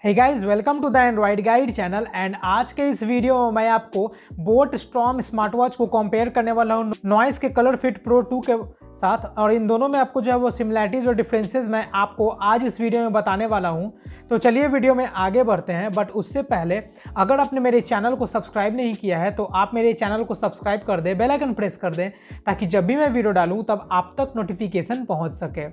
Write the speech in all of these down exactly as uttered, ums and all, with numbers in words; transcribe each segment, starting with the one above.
Hey guys, welcome to the Android guide channel. And आज के इस वीडियो में मैं आपको बोट स्टॉर्म स्मार्ट वॉच को कंपेयर करने वाला हूँ नॉइस के कलरफिट प्रो टू के साथ। और इन दोनों में आपको जो है वो सिमिलैरिटीज़ और डिफरेंसेस मैं आपको आज इस वीडियो में बताने वाला हूँ। तो चलिए वीडियो में आगे बढ़ते हैं। बट उससे पहले अगर आपने मेरे चैनल को सब्सक्राइब नहीं किया है तो आप मेरे चैनल को सब्सक्राइब कर दें, बेल आइकन प्रेस कर दें, ताकि जब भी मैं वीडियो डालूँ तब आप तक नोटिफिकेशन पहुँच सके।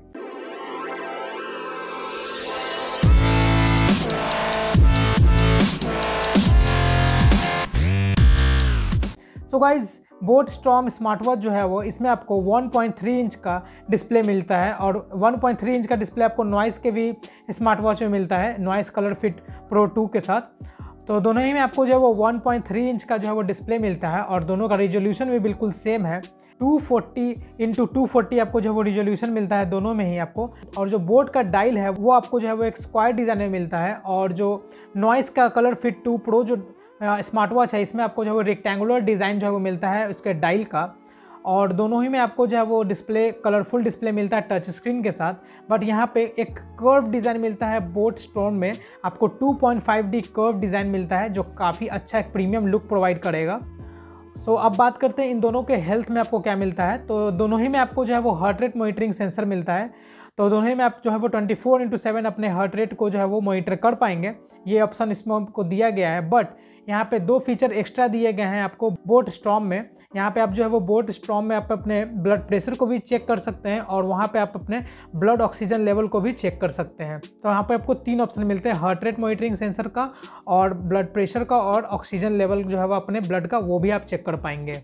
So guys, boAt Storm smart watch जो है वो इसमें आपको वन पॉइंट थ्री इंच का डिस्प्ले मिलता है और वन पॉइंट थ्री इंच का डिस्प्ले आपको नॉइस के भी स्मार्ट वॉच में मिलता है, नॉइस कलरफिट प्रो टू के साथ। तो दोनों ही में आपको जो है वो वन पॉइंट थ्री इंच का जो है वो डिस्प्ले मिलता है और दोनों का रिजोल्यूशन भी बिल्कुल सेम है। Two forty into two forty आपको जो है वो रिजोल्यूशन मिलता है दोनों में ही आपको। और जो बोट का डायल है वो आपको जो है वो एक स्क्वायर डिज़ाइन में मिलता है और जो नॉइस का कलरफिट टू प्रो जो स्मार्ट वॉच है इसमें आपको जो है वो रेक्टेंगुलर डिज़ाइन जो है वो मिलता है उसके डायल का। और दोनों ही में आपको जो है वो डिस्प्ले कलरफुल डिस्प्ले मिलता है टच स्क्रीन के साथ। बट यहाँ पे एक कर्व डिज़ाइन मिलता है बोट स्टॉर्म में, आपको two point five D curve design मिलता है जो काफ़ी अच्छा एक प्रीमियम लुक प्रोवाइड करेगा। सो so, अब बात करते हैं इन दोनों के हेल्थ में आपको क्या मिलता है। तो दोनों ही में आपको जो है वो हार्ट रेट मॉनिटरिंग सेंसर मिलता है। तो दोनों ही में आप जो है वो ट्वेंटी फोर इंटू सेवन अपने हार्ट रेट को जो है वो मॉनिटर कर पाएंगे, ये ऑप्शन इसमें आपको दिया गया है। बट यहाँ पे दो फीचर एक्स्ट्रा दिए गए हैं आपको बोट स्टॉर्म में। यहाँ पे आप जो है वो बोट स्टॉर्म में आप अपने ब्लड प्रेशर को भी चेक कर सकते हैं और वहाँ पे आप अपने ब्लड ऑक्सीजन लेवल को भी चेक कर सकते हैं। तो यहाँ पे आपको तीन ऑप्शन मिलते हैं, हार्ट रेट मॉनिटरिंग सेंसर का और ब्लड प्रेशर का और ऑक्सीजन लेवल जो है वो अपने ब्लड का वो भी आप चेक कर पाएंगे।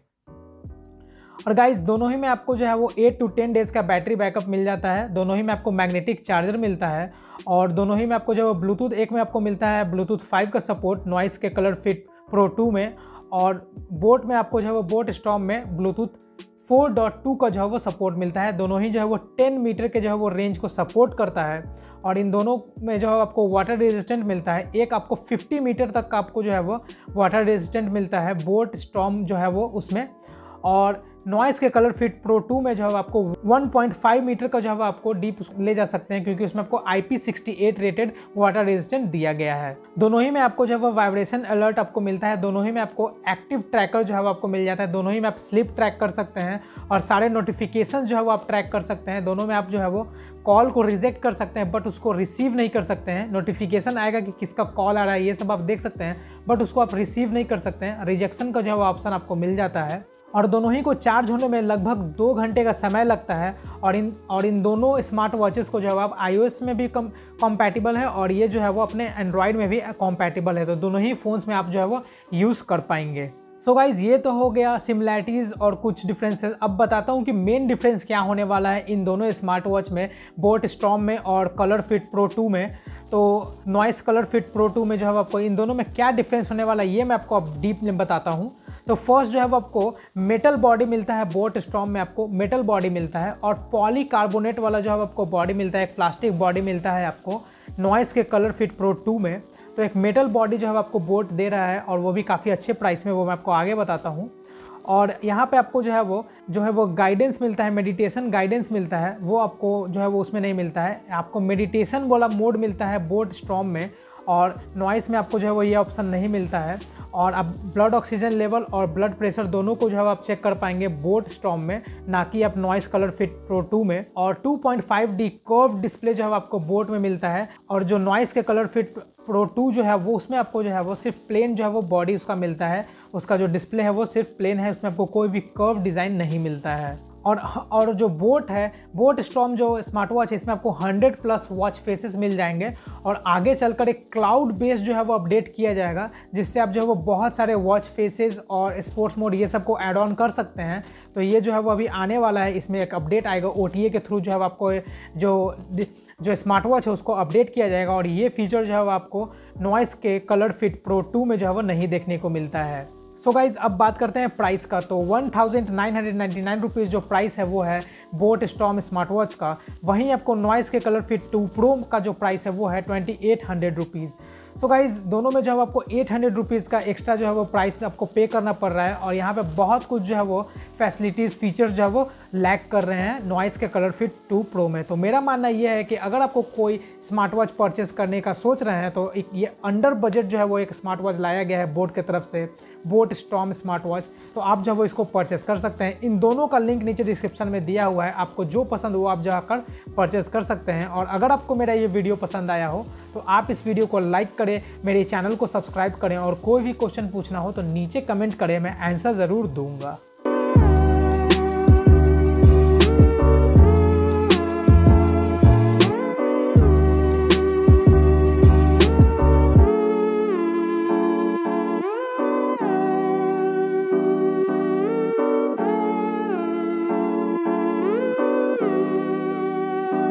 और गाइस, दोनों ही में आपको जो है वो एट टू टेन डेज़ का बैटरी बैकअप मिल जाता है। दोनों ही में आपको मैग्नेटिक चार्जर मिलता है और दोनों ही में आपको जो है ब्लूटूथ एक में आपको मिलता है ब्लूटूथ फाइव का सपोर्ट नॉइस के कलरफिट प्रो टू में, और बोट में आपको जो है वो बोट स्टॉर्म में ब्लूटूथ फोर पॉइंट टू का जो है वो सपोर्ट मिलता है। दोनों ही जो है वो टेन मीटर के जो है वो रेंज को सपोर्ट करता है और इन दोनों में जो है आपको वाटर रेजिस्टेंट मिलता है। एक आपको फिफ्टी मीटर तक का आपको जो है वो वाटर रेजिस्टेंट मिलता है बोट स्टॉर्म जो है वो उसमें। और नॉइस के कलरफिट प्रो टू में जो है आपको वन पॉइंट फाइव मीटर का जो है आपको डीप ले जा सकते हैं, क्योंकि उसमें आपको I P sixty eight rated water resistant दिया गया है। दोनों ही में आपको जो है वो वाइब्रेशन अलर्ट आपको मिलता है। दोनों ही में आपको एक्टिव ट्रैकर जो है वो आपको मिल जाता है। दोनों ही में आप स्लिप ट्रैक कर सकते हैं और सारे नोटिफिकेशन जो है वो आप ट्रैक कर सकते हैं। दोनों में आप जो है वो कॉल को रिजेक्ट कर सकते हैं बट उसको रिसीव नहीं कर सकते हैं। नोटिफिकेशन आएगा कि किसका कॉल आ रहा है ये सब आप देख सकते हैं, बट उसको आप रिसीव नहीं कर सकते हैं। रिजेक्शन का जो है वो ऑप्शन आपको मिल जाता है। और दोनों ही को चार्ज होने में लगभग दो घंटे का समय लगता है। और इन और इन दोनों स्मार्ट वॉचेस को जो है आप आईओएस में भी कम कॉम्पैटिबल है और ये जो है वो अपने एंड्रॉयड में भी कॉम्पैटिबल है। तो दोनों ही फ़ोन्स में आप जो है वो यूज़ कर पाएंगे। सो so गाइज़, ये तो हो गया सिमिलैरिटीज़ और कुछ डिफरेंसेस। अब बताता हूँ कि मेन डिफरेंस क्या होने वाला है इन दोनों स्मार्ट वॉच में, बोट स्टॉर्म में और कलरफिट प्रो टू में। तो नॉइस कलरफिट प्रो टू में जो है आपको इन दोनों में क्या डिफरेंस होने वाला है ये मैं आपको अब डीप में बताता हूँ। तो फर्स्ट जो है वो आपको मेटल बॉडी मिलता है, बोट स्टॉर्म में आपको मेटल बॉडी मिलता है और पॉलीकार्बोनेट वाला जो है आपको बॉडी मिलता है, एक प्लास्टिक बॉडी मिलता है आपको नॉइस के कलरफिट प्रो टू में। तो एक मेटल बॉडी जो है आपको बोट दे रहा है और वो भी काफ़ी अच्छे प्राइस में, वो मैं आपको आगे बताता हूँ। और यहाँ पे आपको जो है वो जो है वो गाइडेंस मिलता है, मेडिटेशन गाइडेंस मिलता है, वो आपको जो है वो उसमें नहीं मिलता है। आपको मेडिटेशन वाला मोड मिलता है बोट स्टॉर्म में और नॉइस में आपको जो है वो ये ऑप्शन नहीं मिलता है। और आप ब्लड ऑक्सीजन लेवल और ब्लड प्रेशर दोनों को जो है आप चेक कर पाएंगे बोट स्टॉर्म में, ना कि आप नॉइस कलरफिट प्रो टू में। और two point five D curve display जो है आपको बोट में मिलता है और जो नॉइस के कलरफिट प्रो टू जो है वो उसमें आपको जो है वो सिर्फ प्लेन जो है वो बॉडी उसका मिलता है, उसका जो डिस्प्ले है वो सिर्फ प्लेन है, उसमें आपको कोई भी कर्व डिज़ाइन नहीं मिलता है। और और जो बोट है, बोट स्टॉर्म जो स्मार्ट वॉच है इसमें आपको हंड्रेड प्लस वॉच फेसेस मिल जाएंगे और आगे चलकर एक क्लाउड बेस्ड जो है वो अपडेट किया जाएगा, जिससे आप जो है वो बहुत सारे वॉच फेसेस और स्पोर्ट्स मोड ये सब को ऐड ऑन कर सकते हैं। तो ये जो है वो अभी आने वाला है, इसमें एक अपडेट आएगा ओ टी ए के थ्रू, जो है आपको जो जो स्मार्ट वॉच है उसको अपडेट किया जाएगा और ये फीचर जो है वो आपको नॉइस के कलरफिट प्रो टू में जो है वो नहीं देखने को मिलता है। सो so गाइज, अब बात करते हैं प्राइस का। तो one thousand nine hundred ninety nine rupees जो प्राइस है वो है बोट स्टॉर्म स्मार्ट वॉच का। वहीं आपको नॉइस के कलरफिट टू प्रो का जो प्राइस है वो है twenty eight hundred rupees. So guys, दोनों में जो है आपको एट हंड्रेड रुपीज़ का एक्स्ट्रा जो है वो प्राइस आपको पे करना पड़ रहा है और यहाँ पे बहुत कुछ जो है वो फैसिलिटीज़ फीचर्स जो है वो लैग कर रहे हैं नॉइस के कलरफिट टू प्रो में। तो मेरा मानना ये है कि अगर आपको कोई स्मार्ट वॉच परचेस करने का सोच रहे हैं तो एक ये अंडर बजट जो है वो एक स्मार्ट वॉच लाया गया है बोट की तरफ से, बोट स्टॉर्म स्मार्ट वॉच। तो आप जो है वो इसको परचेस कर सकते हैं। इन दोनों का लिंक नीचे डिस्क्रिप्शन में दिया हुआ है, आपको जो पसंद हो आप जाकर परचेस कर सकते हैं। और अगर आपको मेरा ये वीडियो पसंद आया हो तो आप इस वीडियो को लाइक करें, मेरे चैनल को सब्सक्राइब करें और कोई भी क्वेश्चन पूछना हो तो नीचे कमेंट करें, मैं आंसर ज़रूर दूंगा।